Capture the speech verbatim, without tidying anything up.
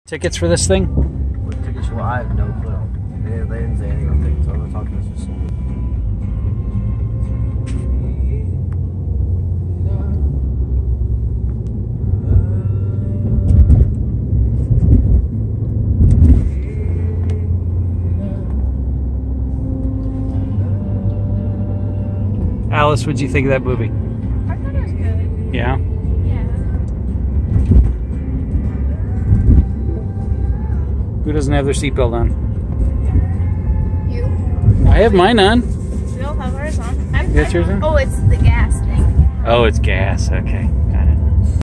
Tickets for this thing? What tickets? Well, I have no clue. They, they didn't say anything on tickets. I'm gonna talk to us just. Alice, what'd you think of that movie? I thought it was good. Yeah? Yeah. Who doesn't have their seatbelt on? You? I have mine on. We all have ours on. I'm, You got yours on? Oh, it's the gas thing. Oh, it's gas. Okay.